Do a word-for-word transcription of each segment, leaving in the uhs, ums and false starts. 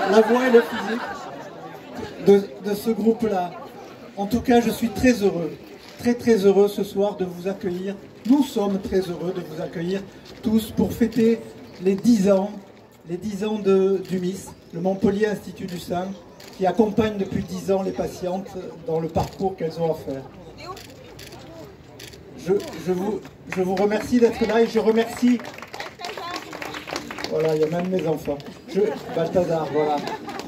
la voix et le physique de, de ce groupe-là. En tout cas, je suis très heureux, très très heureux ce soir de vous accueillir. Nous sommes très heureux de vous accueillir tous pour fêter les dix ans, les dix ans de, du M I S, le Montpellier Institut du Sein, qui accompagne depuis dix ans les patientes dans le parcours qu'elles ont à faire. Je, je, vous, je vous remercie d'être là et je remercie... Voilà, il y a même mes enfants. Je, Balthazar, voilà.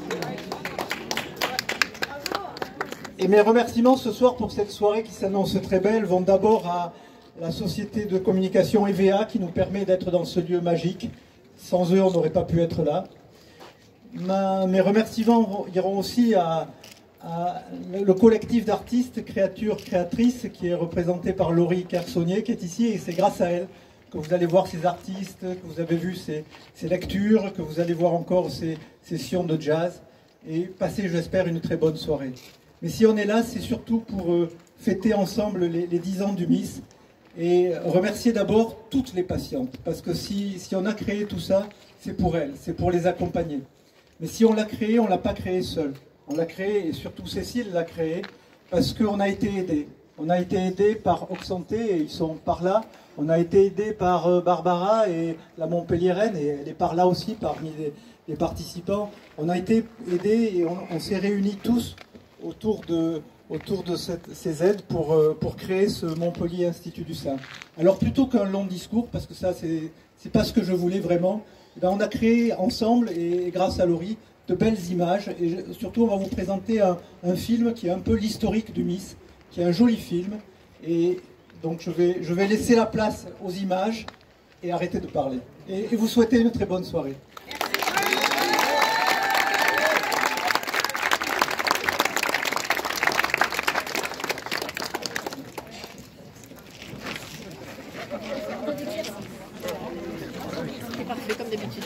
Et mes remerciements ce soir pour cette soirée qui s'annonce très belle vont d'abord à la société de communication E V A qui nous permet d'être dans ce lieu magique. Sans eux, on n'aurait pas pu être là. Ma, mes remerciements iront aussi à, à le collectif d'artistes, créatures, créatrices, qui est représenté par Laurie Kersonnier, qui est ici, et c'est grâce à elle que vous allez voir ces artistes, que vous avez vu ces, ces lectures, que vous allez voir encore ces sessions de jazz, et passer, j'espère, une très bonne soirée. Mais si on est là, c'est surtout pour euh, fêter ensemble les, les dix ans du M I S, et remercier d'abord toutes les patientes, parce que si, si on a créé tout ça, c'est pour elles, c'est pour les accompagner. Mais si on l'a créé, on ne l'a pas créé seul. On l'a créé, et surtout Cécile l'a créé, parce qu'on a été aidés. On a été aidés par Oxanté, et ils sont par là. On a été aidés par euh, Barbara et la Montpelliéraine, et elle est par là aussi parmi les, les participants. On a été aidés et on, on s'est réunis tous autour de, autour de cette, ces aides pour, euh, pour créer ce Montpellier Institut du Sein. Alors plutôt qu'un long discours, parce que ça c'est c'est pas ce que je voulais vraiment, eh bien, on a créé ensemble, et, et grâce à Laurie, de belles images, et je, surtout on va vous présenter un, un film qui est un peu l'historique du M I S, qui est un joli film, et donc je vais, je vais laisser la place aux images et arrêter de parler. Et, et vous souhaiter une très bonne soirée. C'est parfait comme d'habitude.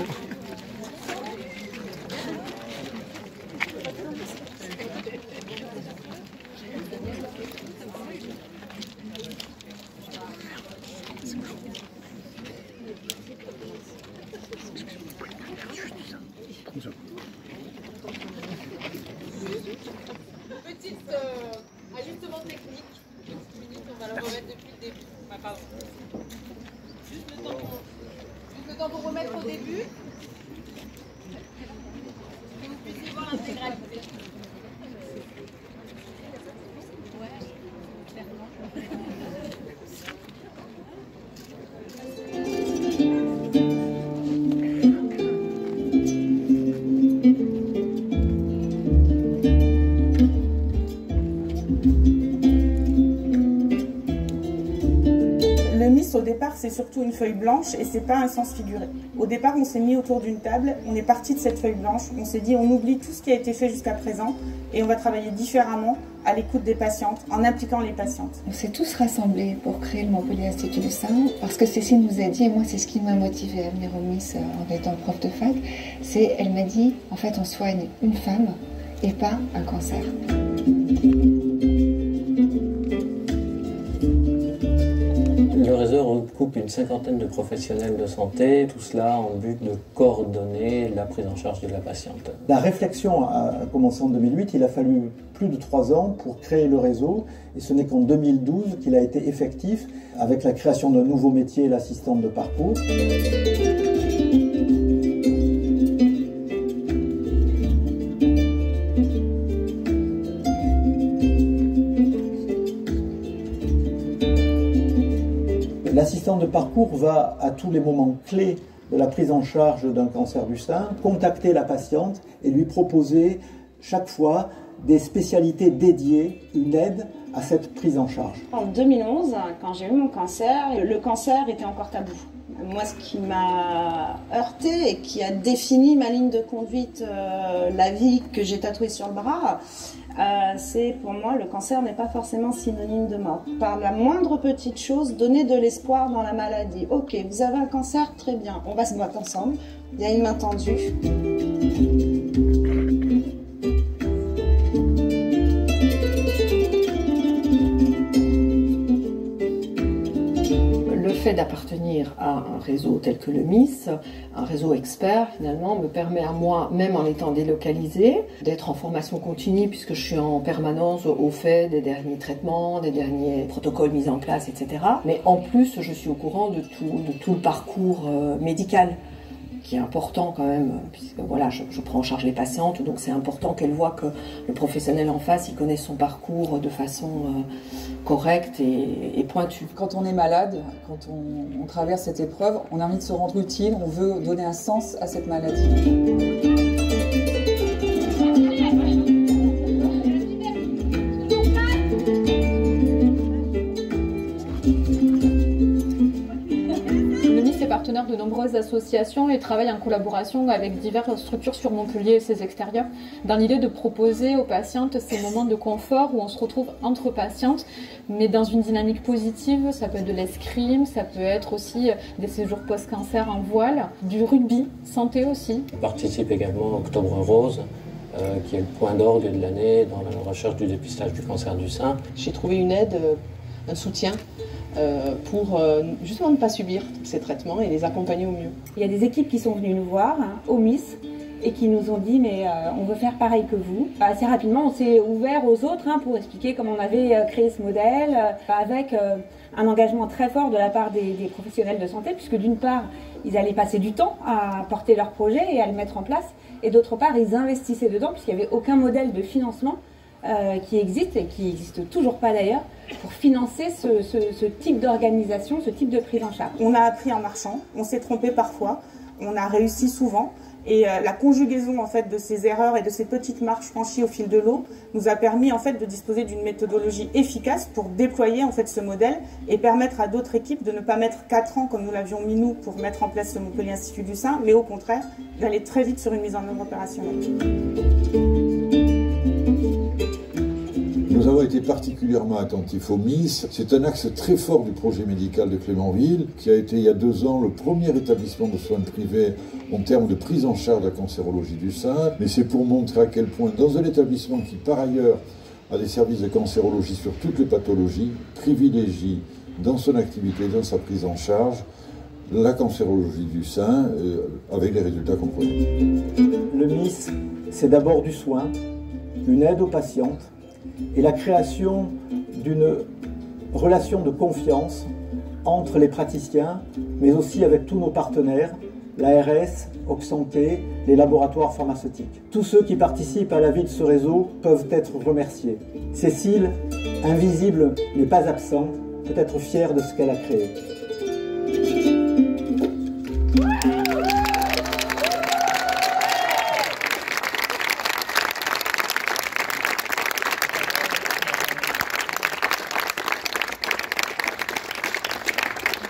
Petite euh, ajustement technique. Une minute, on va le remettre depuis le début. Enfin, pardon. Juste le temps pour, juste le temps pour remettre au début. Que vous puissiez voir l'intégralité. Le M I S au départ c'est surtout une feuille blanche et c'est pas un sens figuré. Au départ on s'est mis autour d'une table, on est parti de cette feuille blanche, on s'est dit on oublie tout ce qui a été fait jusqu'à présent et on va travailler différemment à l'écoute des patientes, en impliquant les patientes. On s'est tous rassemblés pour créer le Montpellier Institut du Sein parce que Cécile nous a dit, et moi c'est ce qui m'a motivée à venir au M I S en étant prof de fac, c'est elle m'a dit en fait on soigne une femme et pas un cancer. Le réseau regroupe une cinquantaine de professionnels de santé, tout cela en but de coordonner la prise en charge de la patiente. La réflexion a commencé en deux mille huit, il a fallu plus de trois ans pour créer le réseau, et ce n'est qu'en deux mille douze qu'il a été effectif avec la création d'un nouveau métier, l'assistante de parcours. L'assistante de parcours va, à tous les moments clés de la prise en charge d'un cancer du sein, contacter la patiente et lui proposer chaque fois des spécialités dédiées, une aide à cette prise en charge. En deux mille onze, quand j'ai eu mon cancer, le cancer était encore tabou. Moi, ce qui m'a heurté et qui a défini ma ligne de conduite, euh, la vie que j'ai tatouée sur le bras, euh, c'est pour moi, le cancer n'est pas forcément synonyme de mort. Par la moindre petite chose, donner de l'espoir dans la maladie. Ok, vous avez un cancer, très bien, on va se battre ensemble. Il y a une main tendue. Le fait d'appartenir à un réseau tel que le M I S, un réseau expert finalement, me permet à moi, même en étant délocalisée, d'être en formation continue puisque je suis en permanence au fait des derniers traitements, des derniers protocoles mis en place, et cetera. Mais en plus, je suis au courant de tout, de tout le parcours euh, médical, qui est important quand même, puisque voilà, je, je prends en charge les patientes, donc c'est important qu'elles voient que le professionnel en face, il connaît son parcours de façon euh, correcte et, et pointue. Quand on est malade, quand on, on traverse cette épreuve, on a envie de se rendre utile, on veut donner un sens à cette maladie. Partenaire de nombreuses associations et travaille en collaboration avec diverses structures sur Montpellier et ses extérieurs dans l'idée de proposer aux patientes ces moments de confort où on se retrouve entre patientes mais dans une dynamique positive. Ça peut être de l'escrime, ça peut être aussi des séjours post-cancer en voile, du rugby, santé aussi. Je participe également à Octobre Rose, euh, qui est le point d'orgue de l'année dans la recherche du dépistage du cancer du sein. J'ai trouvé une aide, un soutien Euh, pour euh, justement ne pas subir ces traitements et les accompagner au mieux. Il y a des équipes qui sont venues nous voir hein, au M I S et qui nous ont dit mais euh, on veut faire pareil que vous. Assez rapidement on s'est ouvert aux autres hein, pour expliquer comment on avait euh, créé ce modèle euh, avec euh, un engagement très fort de la part des, des professionnels de santé puisque d'une part ils allaient passer du temps à porter leur projet et à le mettre en place et d'autre part ils investissaient dedans puisqu'il n'y avait aucun modèle de financement Euh, qui existe et qui n'existe toujours pas d'ailleurs pour financer ce, ce, ce type d'organisation, ce type de prise en charge. On a appris en marchant, on s'est trompé parfois, on a réussi souvent et euh, la conjugaison en fait de ces erreurs et de ces petites marches franchies au fil de l'eau nous a permis en fait de disposer d'une méthodologie efficace pour déployer en fait ce modèle et permettre à d'autres équipes de ne pas mettre quatre ans comme nous l'avions mis nous pour mettre en place le Montpellier Institut du Sein, mais au contraire d'aller très vite sur une mise en œuvre opérationnelle. Nous avons été particulièrement attentifs au M I S. C'est un axe très fort du projet médical de Clémenville, qui a été il y a deux ans le premier établissement de soins privés en termes de prise en charge de la cancérologie du sein. Mais c'est pour montrer à quel point, dans un établissement qui, par ailleurs, a des services de cancérologie sur toutes les pathologies, privilégie dans son activité, dans sa prise en charge, la cancérologie du sein, euh, avec les résultats qu'on connaît. Le M I S, c'est d'abord du soin, une aide aux patientes, et la création d'une relation de confiance entre les praticiens, mais aussi avec tous nos partenaires, l'A R S, Oxanté, les laboratoires pharmaceutiques. Tous ceux qui participent à la vie de ce réseau peuvent être remerciés. Cécile, invisible mais pas absente, peut être fière de ce qu'elle a créé.